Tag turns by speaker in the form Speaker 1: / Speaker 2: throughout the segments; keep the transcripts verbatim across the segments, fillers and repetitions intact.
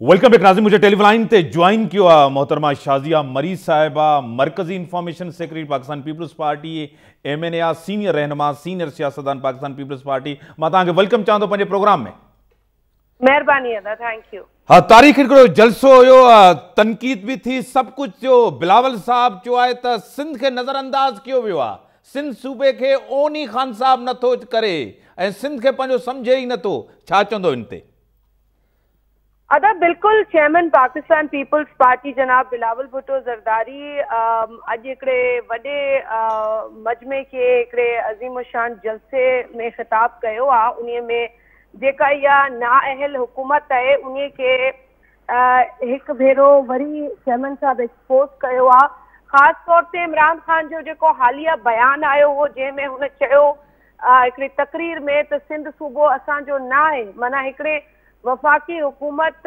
Speaker 1: Welcome back नाज़रीन, मुझे telephone line ते ज्वाइन किया आहे मोहतरमा शाज़िया मरीज़ साहिबा, मरकज़ी information secretary Pakistan Peoples Party, M N A आ सीनियर रहनुमा, सीनियर सियासतदान पाकिस्तान पीपल्स पार्टी। मां तव्हांखे वेलकम चवां थो पंहिंजे प्रोग्राम में।
Speaker 2: मेहरबानी अदा, थैंक यू।
Speaker 1: हाँ, तारीख़ हिकिड़ो जलसो हुयो, तनक़ीद भी थी, सब कुछ थियो। बिलावल साहब चयो आहे त सिंध खे नज़रअंदाज कयो वियो आहे, सिंध सूबे खे ओनी ख़ान साहब नथो करे ऐं सिंध खे पंहिंजो सम्झे ई नथो। छा चवंदो इन ते?
Speaker 2: अदा बिल्कुल चेयरमैन पाकिस्तान पीपल्स पार्टी जनाब बिलावल भुट्टो ज़रदारी अॼु हिकिड़े वॾे मजमे खे हिकिड़े अज़ीम शान जलसे में ख़िताब कयो आहे। उन में जेका इहा नाअहल हुकूमत आहे उन खे हिकु भेरो वरी चेयरमैन साहब एक्सपोज कयो आहे। ख़ासि तौर ते इमरान ख़ान जो जेको हालिया बयानु आयो हो, जंहिंमें हुन चयो हिकिड़ी तक़रीर में त सिंध सूबो असांजो न आहे, माना हिकिड़े वफ़ाक़ी हुकूमत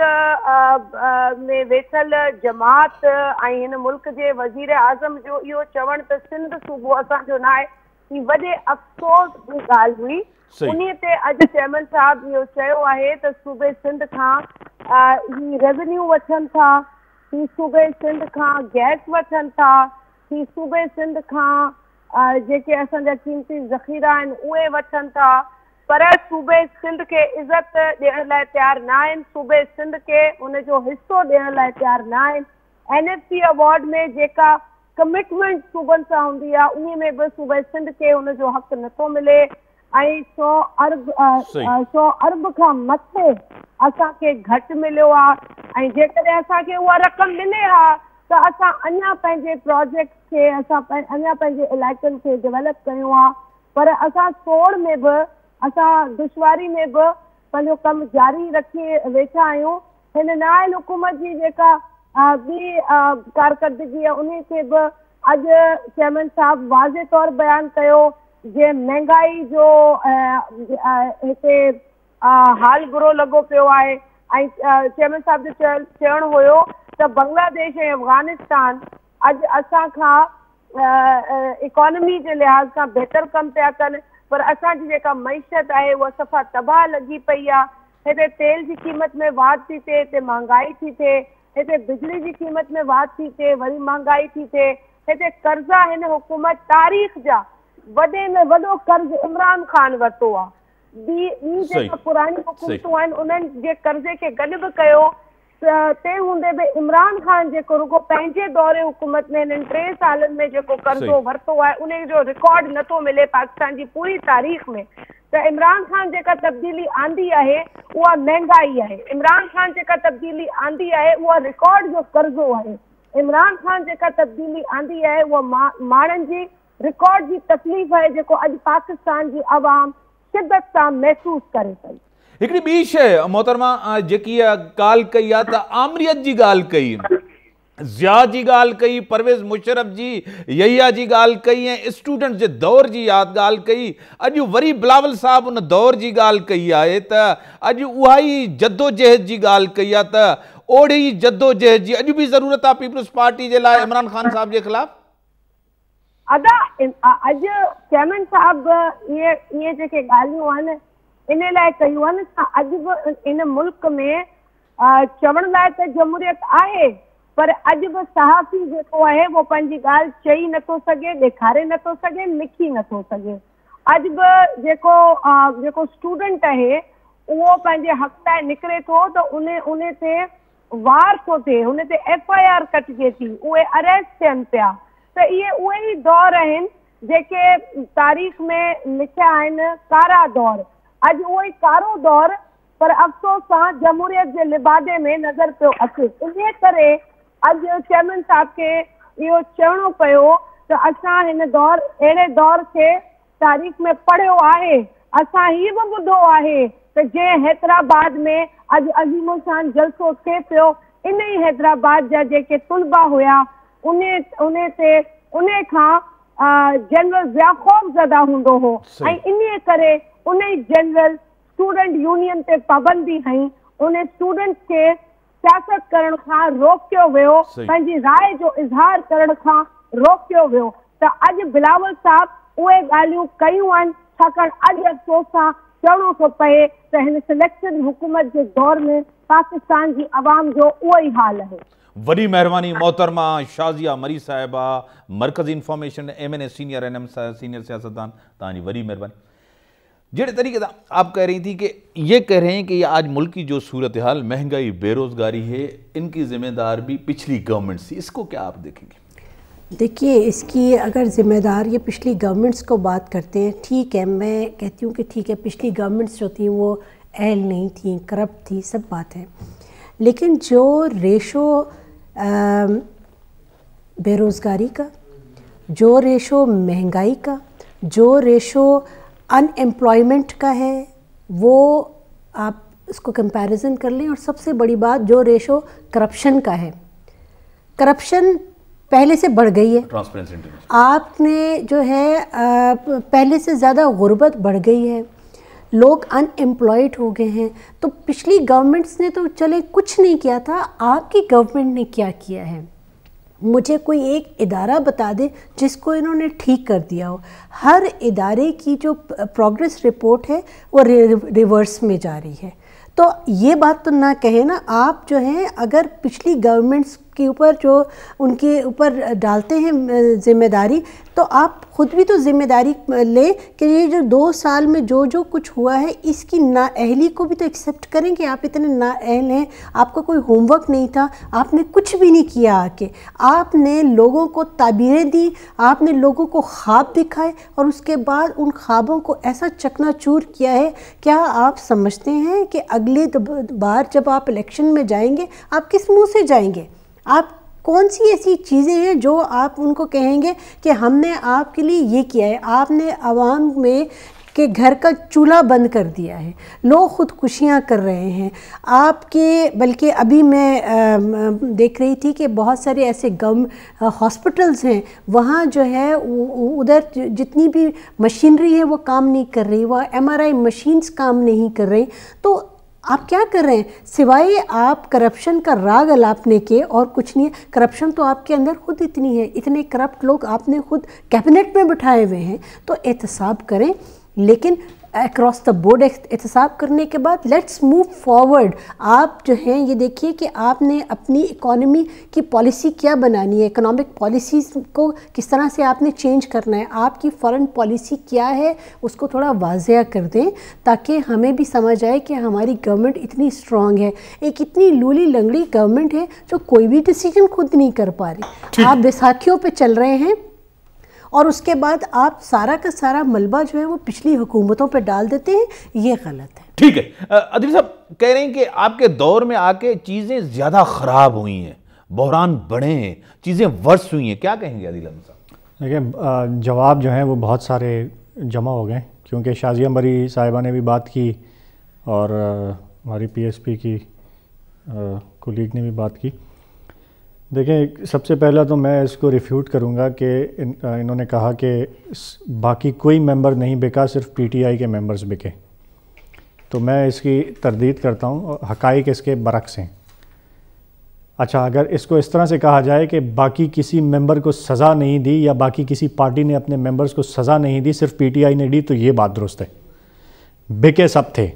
Speaker 2: में वेठल जमात ऐं हिन मुल्क जे वज़ीर आज़म जो इहो चवणु त सिंध सूबो असांजो न आहे, ही वॾे अफ़सोस जी ॻाल्हि हुई। उन ते अॼु चेयरमैन साहब इहो चयो आहे त सूबे सिंध खां ही रेवेन्यू वठनि था, ही सूबे सिंध खां गैस वठनि था, ही सूबे सिंध खां जेके असांजा क़ीमती ज़ख़ीरा आहिनि उहे वठनि था, पर सूबे सिंध खे इज़त ॾियण लाइ तयारु न आहिनि, सूबे सिंध खे उनजो हिसो ॾियण लाइ तयारु न आहिनि। एन एफ सी अवॉर्ड में जेका कमिटमेंट सूबनि सां हूंदी आहे उन में बि सूबे सिंध खे उनजो हक़ु नथो मिले ऐं सौ अरब सौ अरब खां मथे असांखे घटि मिलियो आहे। ऐं जेकॾहिं असांखे उहा रक़म मिले हा त असां अञा पंहिंजे प्रोजेक्ट खे असां अञा पंहिंजे इलाइक़नि खे डेवलप कयूं हा, पर असां सोड़ में बि असां दुश्वारी में बि पंहिंजो कमु जारी रखी वेठा आहियूं। हिन नाअहल हुकूमत जी जेका ॿी कारकर्दगी आहे उन खे बि अॼु चेयरमैन साहब वाज़े तौरु बयानु कयो। जे महांगाई जो हिते हाल बुरो लॻो पियो आहे ऐं चेयरमैन साहब जो चवणु हुयो त बांग्लादेश ऐं अफ़गानिस्तान अॼु असां खां इकोनॉमी जे लिहाज़ खां बहितर कमु पिया कनि, पर असांजी जेका मईशत आहे उहा सफ़ा तबाह लॻी पई आहे। हिते तेल जी क़ीमत में वाधि थी थिए, हिते महांगाई थी थिए, हिते बिजली जी क़ीमत में वाधि थी थिए, वरी महांगाई थी थिए, हिते कर्ज़ा हिन हुकूमत तारीख़ जा वॾे में वॾो कर्ज़ इमरान ख़ान वरितो आहे। ॿी ॿी जेका पुराणी हुकूमतूं आहिनि उन्हनि जे कर्ज़े खे गॾु बि कयो, तंहिं हूंदे बि इमरान ख़ान जेको रुगो पंहिंजे दौरे हुकूमत में हिननि टे सालनि में जेको कर्ज़ो वरितो आहे उन जो रिकॉर्ड नथो मिले पाकिस्तान जी पूरी तारीख़ में। त इमरान ख़ान जेका तब्दीली आंदी आहे उहा महांगाई आहे, इमरान ख़ान जेका तब्दीली आंदी आहे उहा रिकॉर्ड जो कर्ज़ो आहे, इमरान ख़ान जेका तब्दीली आंदी आहे उहा माण्हुनि जी रिकॉर्ड जी तकलीफ़ आहे जेको अॼु पाकिस्तान जी अवाम शिदत सां महसूस करे पई।
Speaker 1: हिकिड़ी ॿी शइ मोहतरमा जेकी ॻाल्हि कई आहे त आमरीअत जी ॻाल्हि कई, ज़िया जी ॻाल्हि कई, परवेज़ मुशर्रफ जी यहिया जी ॻाल्हि कई ऐं स्टूडेंट जे दौर जी यादि ॻाल्हि कई। अॼु वरी बिलावल साहब उन दौर जी ॻाल्हि कई आहे त अॼु उहा ई जद्दोजहद जी ॻाल्हि कई आहे त ओड़ी जद्दोजहद जी अॼु बि ज़रूरत आहे पीपल्स पार्टी जे लाइ इमरान ख़ान साहब जे ख़िलाफ़।
Speaker 2: अदा अॼु चेयरमैन साहब इहे इहे जेके ॻाल्हियूं आहिनि इन लाइ कयूं आहिनि त अॼु बि इन मुल्क में चवण लाइ त जमहूरियत आहे, पर अॼु बि सहाफ़ी जेको आहे उहो पंहिंजी ॻाल्हि चई नथो सघे, ॾेखारे नथो सघे, लिखी नथो सघे। अॼु बि जेको जेको स्टूडेंट आहे उहो पंहिंजे हक़ लाइ निकिरे थो त उन उन ते वार थो थिए, हुन ते एफ आई आर कटिजे थी, उहे अरेस्ट थियनि पिया। त इहे उहे ई दौर आहिनि जेके तारीख़ में लिखिया आहिनि, कारा दौर। अॼु उहो ई कारो दौर पर अफ़सोस सां जमहूरियत जे लिबादे में नज़र पियो अचे। इन करे अॼु चेयरमैन साहब खे इहो चवणो पियो त असां हिन दौर अहिड़े दौर खे तारीख़ में पढ़ियो आहे। असां हीअ बि ॿुधो आहे त जंहिं हैदराबाद में अॼु अज़ीम शान जलसो थिए पियो, इन ई हैदराबाद जा जेके तुलबा हुया उन उन ते उन खां जनरल ज़िया ख़ौफ़ज़दा हूंदो हो ऐं इन करे उन ई जनरल स्टूडेंट यूनियन ते पाबंदी हई, उन स्टूडेंट खे सियासत करण खां रोकियो वियो, पंहिंजी राय जो इज़हार करण खां रोकियो वियो। त अॼु बिलावल साहब उहे ॻाल्हियूं कयूं आहिनि, छाकाणि अॼु अफ़सोस सां
Speaker 3: चढ़ो थो पए त हिन सिलेक्शन हुकूमत जे दौर में पाकिस्तान जी आवाम जो उहो ई हाल आहे।
Speaker 1: वॾी महिरबानी मोहतरमा शाज़िया मरी साहिबा, मरकज़ी information M N A senior N M senior सियासतदान, तव्हांजी वॾी महिरबानी। जहिड़े तरीक़े सां आप कह रही थी कि ये कह रहे हैं कि ये आज मुल्क की जो सूरत हाल, महंगाई, बेरोज़गारी है, इनकी ज़िम्मेदार भी पिछली गवर्नमेंट्स थी, इसको क्या आप देखेंगे?
Speaker 4: देखिए, इसकी अगर ज़िम्मेदार ये पिछली गवर्नमेंट्स को बात करते हैं, ठीक है, मैं कहती हूँ कि ठीक है, पिछली गवर्नमेंट्स जो थी वो अहल नहीं थी, करप्ट थी, सब बात है, लेकिन जो रेशो बेरोज़गारी का, जो रेशो महंगाई का, जो रेशो अनएम्प्लॉयमेंट का है, वो आप इसको कंपैरिजन कर लें। और सबसे बड़ी बात जो रेशो करप्शन का है, करप्शन पहले से बढ़ गई है,
Speaker 1: ट्रांसपेरेंसी
Speaker 4: आपने जो है पहले से ज़्यादा गुर्बत बढ़ गई है, लोग अनएम्प्लॉयड हो गए हैं। तो पिछली गवर्नमेंट्स ने तो चले कुछ नहीं किया था, आपकी गवर्नमेंट ने क्या किया है? मुझे कोई एक इदारा बता दे जिसको इन्होंने ठीक कर दिया हो। हर इदारे की जो प्रोग्रेस रिपोर्ट है वो रिवर्स में जा रही है। तो ये बात तो ना कहे ना आप, जो हैं अगर पिछली गवर्नमेंट्स के ऊपर जो उनके ऊपर डालते हैं ज़िम्मेदारी, तो आप ख़ुद भी तो ज़िम्मेदारी लें कि ये जो दो साल में जो जो कुछ हुआ है इसकी नाअहली को भी तो एक्सेप्ट करें कि आप इतने नाअहल हैं, आपका कोई होमवर्क नहीं था, आपने कुछ भी नहीं किया आके, आपने लोगों को ताबीरें दी, आपने लोगों को ख्वाब दिखाए और उसके बाद उन ख्वाबों को ऐसा चकनाचूर किया है। क्या आप समझते हैं कि अगली बार जब आप इलेक्शन में जाएंगे आप किस मुँह से जाएंगे? आप कौन सी ऐसी चीज़ें हैं जो आप उनको कहेंगे कि हमने आपके लिए ये किया है? आपने आवाम में के घर का चूल्हा बंद कर दिया है, लोग ख़ुदकुशियाँ कर रहे हैं आपके। बल्कि अभी मैं आ, देख रही थी कि बहुत सारे ऐसे गम हॉस्पिटल्स हैं, वहाँ जो है उधर जितनी भी मशीनरी है वो काम नहीं कर रही, वह एम आर आई मशीन्स काम नहीं कर रही। तो आप क्या कर रहे हैं सिवाय आप करप्शन का राग अलापने के? और कुछ नहीं है। करप्शन तो आपके अंदर खुद इतनी है, इतने करप्ट लोग आपने खुद कैबिनेट में बिठाए हुए हैं। तो एहतसाब करें, लेकिन अक्रॉस द बोर्ड एहतसाब करने के बाद लेट्स मूव फॉरवर्ड। आप जो हैं ये देखिए कि आपने अपनी इकॉनमी की पॉलिसी क्या बनानी है, इकोनॉमिक पॉलिसीज़ को किस तरह से आपने चेंज करना है, आपकी फॉरेन पॉलिसी क्या है उसको थोड़ा वाज़ेह कर दें ताकि हमें भी समझ आए कि हमारी गवर्नमेंट इतनी स्ट्रॉन्ग है। एक इतनी लूली लंगड़ी गवर्नमेंट है जो कोई भी डिसीजन खुद नहीं कर पा रही। आप बैसाखियों पर चल रहे हैं और उसके बाद आप सारा का सारा मलबा जो है वो पिछली हुकूमतों पे डाल देते हैं, ये गलत है।
Speaker 1: ठीक है, अदील साहब कह रहे हैं कि आपके दौर में आके चीज़ें ज़्यादा ख़राब हुई हैं, बहरान बढ़े हैं, चीज़ें वर्स हुई हैं, क्या कहेंगे अदील साहब?
Speaker 5: देखिए, जवाब जो हैं वो बहुत सारे जमा हो गए, क्योंकि शाज़िया मरी साहिबा ने भी बात की और हमारी पी एस पी की कोलीग ने भी बात की। देखें, सबसे पहला तो मैं इसको रिफ्यूट करूंगा कि इन, इन्होंने कहा कि बाकी कोई मेंबर नहीं बिका, सिर्फ पीटीआई के मेंबर्स बिके। तो मैं इसकी तरदीद करता हूं, हक़ाइक़ इसके बरक्स हैं। अच्छा, अगर इसको इस तरह से कहा जाए कि बाकी किसी मेंबर को सज़ा नहीं दी या बाकी किसी पार्टी ने अपने मेंबर्स को सज़ा नहीं दी, सिर्फ पीटीआई ने दी, तो ये बात दुरुस्त है। बिके सब थे।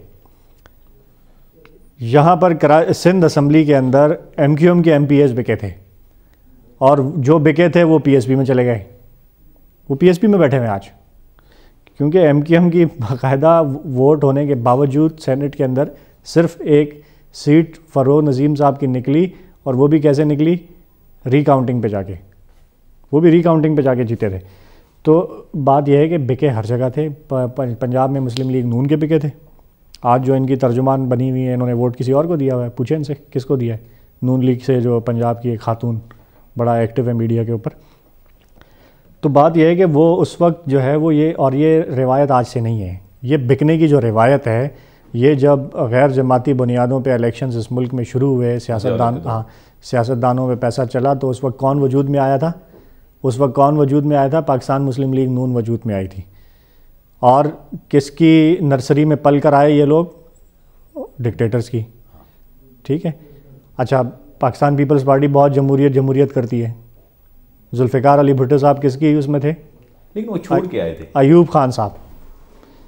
Speaker 5: यहाँ पर सिंध असम्बली के अंदर एम क्यू एम के एम पी एस बिके थे और जो बिके थे वो पी एस पी में चले गए, वो पी एस पी में बैठे हुए आज, क्योंकि एम क्यू एम की बाकायदा वोट होने के बावजूद सेनेट के अंदर सिर्फ एक सीट फ़रोज़ नज़ीम साहब की निकली, और वो भी कैसे निकली? रिकाउंटिंग पे जाके, वो भी रिकाउंटिंग पे जाके जीते थे। तो बात यह है कि बिके हर जगह थे। पंजाब में मुस्लिम लीग नून के बिके थे, आज जो इनकी तर्जुमान बनी हुई है इन्होंने वोट किसी और को दिया हुआ है, पूछे इनसे किसको दिया है? नून लीग से जो पंजाब की एक खातून बड़ा एक्टिव है मीडिया के ऊपर। तो बात यह है कि वो उस वक्त जो है वो ये, और ये रिवायत आज से नहीं है, ये बिकने की जो रिवायत है ये जब गैर जमाती बुनियादों पे इलेक्शंस इस मुल्क में शुरू हुए, सियासतदान हाँ सियासतदानों में पैसा चला, तो उस वक्त कौन वजूद में आया था? उस वक्त कौन वजूद में आया था? पाकिस्तान मुस्लिम लीग नून वजूद में आई थी। और किसकी नर्सरी में पल कर आए ये लोग? डिक्टेटर्स की। ठीक है। अच्छा, पाकिस्तान पीपल्स पार्टी बहुत जमहूरियत जमहूरियत करती है। जुल्फ़िकार अली भुट्टो साहब किसकी उसमें थे?
Speaker 1: लेकिन वो छोड़ के आए थे।
Speaker 5: अयूब खान साहब।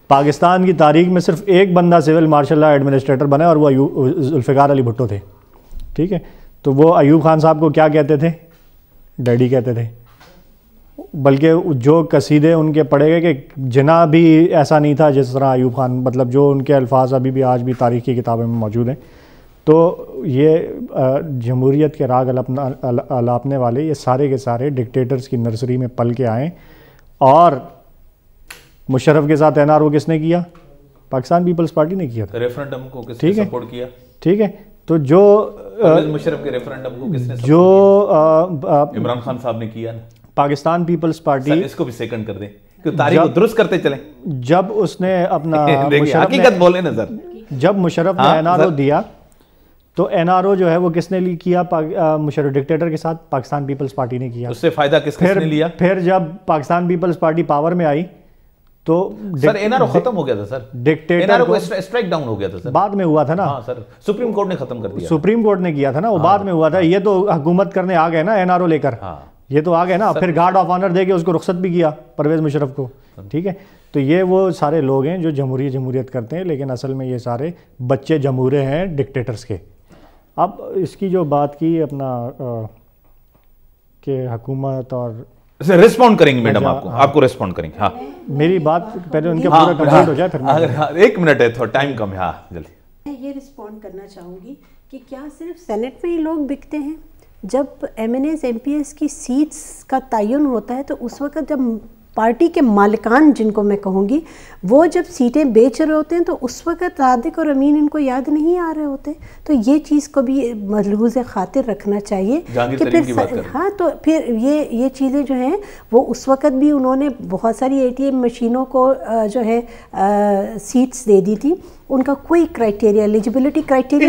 Speaker 5: پاکستان کی تاریخ میں صرف ایک بندہ سول مارشل لا ایڈمنسٹریٹر بنا اور وہ ذوالفقار علی بھٹو تھے، ٹھیک ہے. تو وہ ایوب خان صاحب کو کیا کہتے تھے؟ ڈیڈی کہتے تھے. بلکہ جو قصیدے ان کے پڑھے گئے کہ جنا بھی ایسا نہیں تھا جس طرح ایوب خان، مطلب جو ان کے الفاظ ابھی بھی آج بھی تاریخ کی کتابیں میں موجود ہیں. تو یہ جمہوریت کے راگ الاپنے والے یہ سارے کے سارے ڈکٹیٹرز کی نرسری میں پل کے آئیں. اور مشرف کے ساتھ این آر او کس نے کیا؟ پاکستان پیپلز پارٹی نے کیا تھا.
Speaker 1: ریفرنڈم کو کس نے سپورٹ کیا؟
Speaker 5: ٹھیک ہے. تو جو
Speaker 1: مشرف کے ریفرنڈم کو کس نے
Speaker 5: جو
Speaker 1: عمران خان صاحب نے کیا نا.
Speaker 5: پاکستان پیپلز پارٹی،
Speaker 1: اس کو بھی سیکنڈ کر دیں کہ تاریخ کو درست کرتے چلیں.
Speaker 5: جب اس نے اپنا
Speaker 1: حقیقت بولیں نا سر،
Speaker 5: جب مشرف نے این آر او دیا تو این آر او جو ہے وہ کس نے کیا؟ مشرف ڈکٹیٹر کے ساتھ پاکستان پیپلز پارٹی نے کیا.
Speaker 1: اس سے فائدہ کس کس نے لیا؟
Speaker 5: پھر جب پاکستان پیپلز پارٹی پاور میں آئی تو
Speaker 1: سر این آر او ختم ہو گیا تھا. سر
Speaker 5: ڈکٹیٹر
Speaker 1: کو اسٹرائک ڈاؤن ہو گیا تھا. سر
Speaker 5: بعد میں ہوا تھا نا.
Speaker 1: ہاں سر، سپریم کورٹ نے ختم کر دیا.
Speaker 5: سپریم کورٹ نے کیا تھا نا، وہ بعد میں ہوا تھا. یہ تو حکومت کرنے آ گئے نا این آر او لے کر، یہ تو آ گئے نا. پھر گارڈ آف آنر دے کے اس کو رخصت بھی کیا پرویز مشرف کو. ٹھیک ہے. تو یہ وہ سارے لوگ ہیں جو جمہوری جمہوریت کرتے ہیں، لیکن اصل میں یہ سارے بچے جمہورے ہیں ڈکٹیٹرز کے. اب اس کی جو بات کی اپنا کہ حکومت اور
Speaker 1: ریسپونڈ کریں گے میڈم، آپ کو آپ کو ریسپونڈ کریں گے. ہاں
Speaker 5: میری بات پہلے ان کے پورا کمپلیٹ ہو جائے پھر.
Speaker 1: ایک منٹ ہے، تھوڑا ٹائم کم ہے. ہاں جلدی.
Speaker 4: میں یہ ریسپونڈ کرنا چاہوں گی کہ کیا صرف سینٹ میں ہی لوگ بکتے ہیں؟ جب MNAs MPs کی سیٹس کا تعین ہوتا ہے تو اس وقت جب پارٹی کے مالکان جن کو میں کہوں گی وہ جب سیٹیں بیچ رہے ہوتے ہیں تو اس وقت صادق اور امین ان کو یاد نہیں آ رہے ہوتے. تو یہ چیز کو بھی ملحوظ خاطر رکھنا چاہیے کہ پھر ہاں تو پھر یہ یہ چیزیں جو ہیں وہ اس وقت بھی انہوں نے بہت ساری اے ٹی ایم مشینوں کو جو ہے سیٹس دے دی تھی. ان کا کوئی کرائٹیریا ایلیجبلٹی کرائٹیریا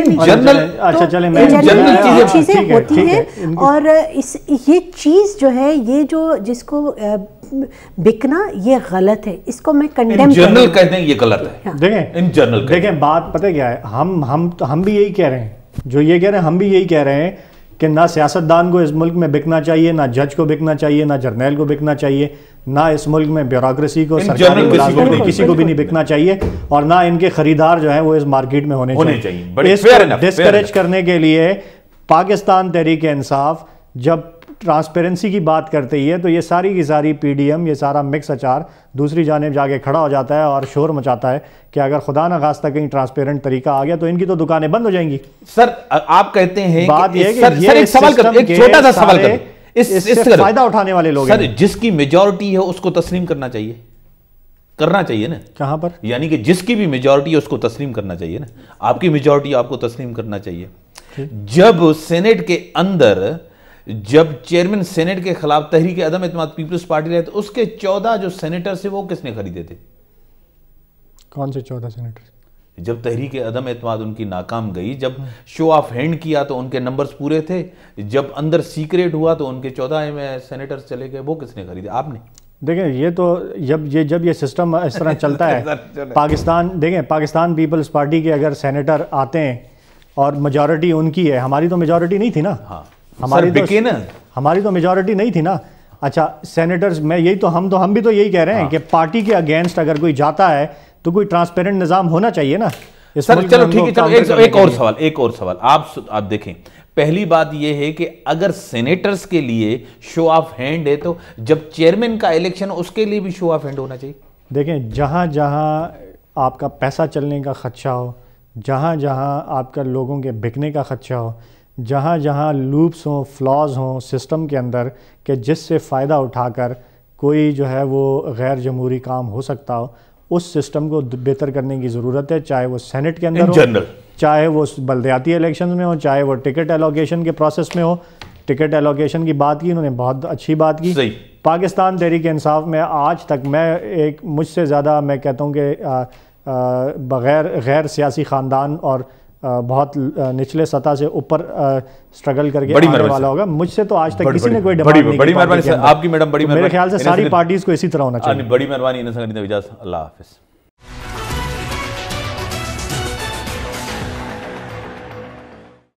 Speaker 4: نہیں، چیزیں ہوتی ہیں. اور اس یہ چیز جو ہے یہ جو جس کو بکنا یہ غلط ہے، اس کو میں کنڈیم
Speaker 1: جنرل کہتے ہیں، یہ غلط ہے.
Speaker 5: دیکھیں جنرل دیکھیں بات پتہ کیا ہے، ہم ہم ہم بھی یہی کہہ رہے ہیں، جو یہ کہہ رہے ہیں ہم بھی یہی کہہ رہے ہیں کہ نہ سیاستدان کو اس ملک میں بکنا چاہیے، نہ جج کو بکنا چاہیے، نہ جرنیل کو بکنا چاہیے، نہ اس ملک میں بیوروکریسی کو، سرکاری ملازمت کو، کسی کو بھی نہیں بکنا چاہیے. اور نہ ان کے خریدار جو ہیں وہ اس مارکیٹ میں ہونے چاہیے. اس کو ڈسکریج کرنے کے لیے پاکستان تحریک انصاف جب ٹرانسپیرنسی کی بات کرتے ہی ہے تو یہ ساری کی ساری پی ڈی ایم، یہ سارا مکس اچار دوسری جانب جا کے کھڑا ہو جاتا ہے اور شور مچاتا ہے کہ اگر خدا نہ خواستہ کہیں ٹرانسپیرنٹ طریقہ آ گیا تو ان کی تو دکانیں بند ہو جائیں گی.
Speaker 1: سر آپ کہتے ہیں
Speaker 5: بات یہ
Speaker 1: کہ سر ایک سوال کر ایک چھوٹا سا سوال کر
Speaker 5: اس سے فائدہ اٹھانے والے لوگ
Speaker 1: سر جس کی میجورٹی ہے اس کو تسلیم کرنا چاہیے، کرنا چاہیے نا. کہاں پر؟ یعنی کہ جس کی بھی میجورٹی ہے اس کو تسلیم کرنا چاہیے نا. آپ کی میجورٹی آپ کو تسلیم کرنا چاہیے. جب سینٹ کے اندر جب چیئرمین سینٹ کے خلاف تحریک عدم اعتماد پیپلز پارٹی رہے تو اس کے چودہ جو سینیٹر سے وہ کس نے خریدے تھے؟
Speaker 5: کون سے چودہ سینیٹر؟
Speaker 1: جب تحریک عدم اعتماد ان کی ناکام گئی، جب شو آف ہینڈ کیا تو ان کے نمبرز پورے تھے، جب اندر سیکریٹ ہوا تو ان کے چودہ سینیٹر چلے گئے، وہ کس نے خریدے؟ آپ نے.
Speaker 5: دیکھیں یہ تو جب یہ جب یہ سسٹم اس طرح چلتا ہے پاکستان، دیکھیں پاکستان پیپلز پارٹی کے اگر سینیٹر آتے ہیں اور میجورٹی ان کی ہے، ہماری تو میجورٹی نہیں تھی نا.
Speaker 1: ہاں
Speaker 5: ہماری تو ہماری تو میجورٹی نہیں تھی نا. اچھا سینیٹرز میں یہی تو ہم تو ہم بھی تو یہی کہہ رہے ہیں کہ پارٹی کے اگینسٹ اگر کوئی جاتا ہے تو کوئی ٹرانسپیرنٹ نظام ہونا چاہیے نا.
Speaker 1: سر چلو ٹھیک ہے، چلو ایک اور سوال ایک اور سوال آپ آپ دیکھیں. پہلی بات یہ ہے کہ اگر سینیٹرز کے لیے شو آف ہینڈ ہے تو جب چیئرمین کا الیکشن اس کے لیے بھی شو آف ہینڈ ہونا چاہیے.
Speaker 5: دیکھیں جہاں جہاں آپ کا پیسہ چلنے کا خدشہ ہو، جہاں جہاں آپ کا لوگوں کے بکنے کا خدشہ ہو، جہاں جہاں لوپس ہوں، فلاز ہوں سسٹم کے اندر کہ جس سے فائدہ اٹھا کر کوئی جو ہے وہ غیر جمہوری کام ہو سکتا ہو، اس سسٹم کو بہتر کرنے کی ضرورت ہے. چاہے وہ سینٹ کے اندر ہو، چاہے وہ بلدیاتی الیکشن میں ہو، چاہے وہ ٹکٹ ایلوکیشن کے پروسیس میں ہو. ٹکٹ ایلوکیشن کی بات کی انہوں نے، بہت اچھی بات کی. پاکستان تحریک انصاف میں آج تک میں ایک مجھ سے زیادہ میں کہتا ہوں کہ بغیر غیر سیاسی خاندان اور بہت نچلے سطح سے اوپر سٹرگل کر کے آنے والا ہوگا. مجھ سے تو آج تک کسی نے کوئی ڈیمانڈ نہیں کی.
Speaker 1: بڑی مہربانی آپ کی میڈم، بڑی
Speaker 5: میرے خیال سے ساری پارٹیز کو اسی طرح ہونا چاہیے.
Speaker 1: بڑی مہربانی. اللہ حافظ.